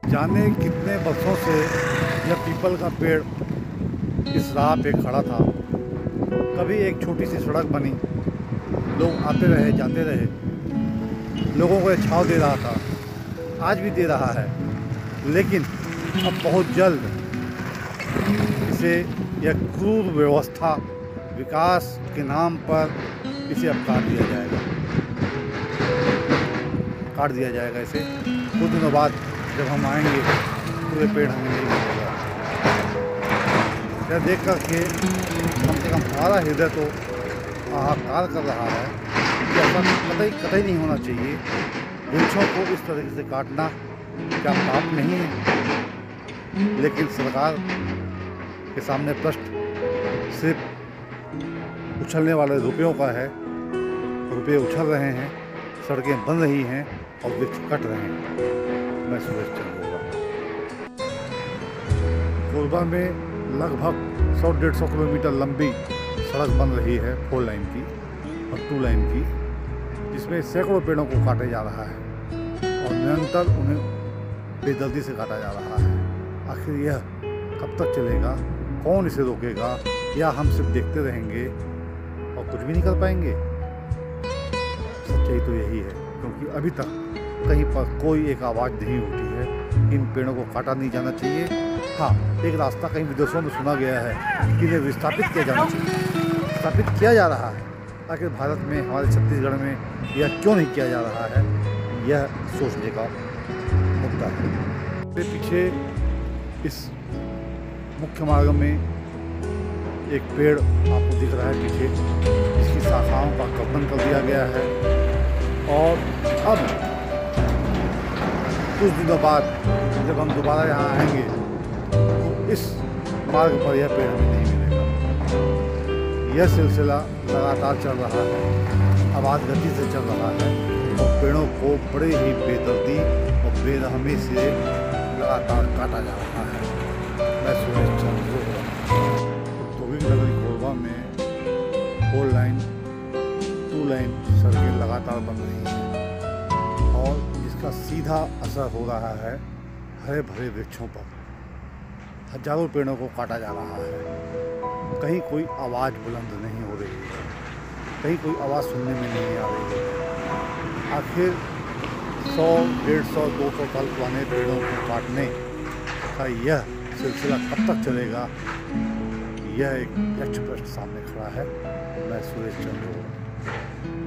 जाने कितने वर्षों से यह पीपल का पेड़ इस राह पे खड़ा था। कभी एक छोटी सी सड़क बनी, लोग आते रहे जाते रहे, लोगों को छांव दे रहा था, आज भी दे रहा है। लेकिन अब बहुत जल्द इसे यह क्रूर व्यवस्था विकास के नाम पर इसे अब काट दिया जाएगा इसे। कुछ दिनों बाद जब हम आएंगे पूरे पेड़ हमें नहीं मिलेगा। यह देख कर के कम से कम हमारा हृदय तो हाहाकार कर रहा है कि ऐसा कतई नहीं होना चाहिए। वृक्षों को इस तरीके से काटना क्या पाप नहीं है? लेकिन सरकार के सामने प्रश्न सिर्फ उछलने वाले रुपयों का है। रुपये उछल रहे हैं, सड़कें बन रही हैं और वृक्ष कट रहे हैं। मैं सुरेश चंद्र कोरबा में लगभग 100-150 किलोमीटर लंबी सड़क बन रही है, 4 लाइन की और 2 लाइन की, जिसमें सैकड़ों पेड़ों को काटा जा रहा है और निरंतर उन्हें बेदर्दी से काटा जा रहा है। आखिर यह कब तक चलेगा? कौन इसे रोकेगा? या हम सिर्फ देखते रहेंगे और कुछ भी नहीं कर पाएंगे? सच्चाई तो यही है, क्योंकि अभी तक कहीं पर कोई एक आवाज़ नहीं उठी है कि इन पेड़ों को काटा नहीं जाना चाहिए। हाँ, एक रास्ता कहीं विदेशों में सुना गया है कि इन्हें विस्थापित किया जाना चाहिए। विस्थापित किया जा रहा है, आखिर भारत में, हमारे छत्तीसगढ़ में यह क्यों नहीं किया जा रहा है? यह सोचने का मुद्दा है। इसके पीछे इस मुख्य मार्ग में एक पेड़ आपको दिख रहा है पीछे, इसकी शाखाओं का कर्तन कर दिया गया है और अब कुछ दिनों बाद जब हम दोबारा यहाँ आएंगे तो इस मार्ग पर यह पेड़ हमें नहीं मिलेगा। यह सिलसिला लगातार चल रहा है, आवाज़ गति से चल रहा है और पेड़ों को बड़े ही बेदर्दी और बेरहमी से लगातार काटा जा रहा है। मैं सुरेश चंद्र नगरी कोरबा में 4 लाइन 2 लाइन सड़कें लगातार बन रही हैं और जिसका सीधा असर हो रहा है हरे भरे वृक्षों पर। हजारों पेड़ों को काटा जा रहा है। कहीं कोई आवाज़ बुलंद नहीं हो रही है, कहीं कोई आवाज़ सुनने में नहीं आ रही है। आखिर 100, 150, 200 साल पुराने पेड़ों को काटने का यह सिलसिला कब तक चलेगा? यह एक यक्ष प्रश्न सामने खड़ा है। मैं सुरेश चंद्र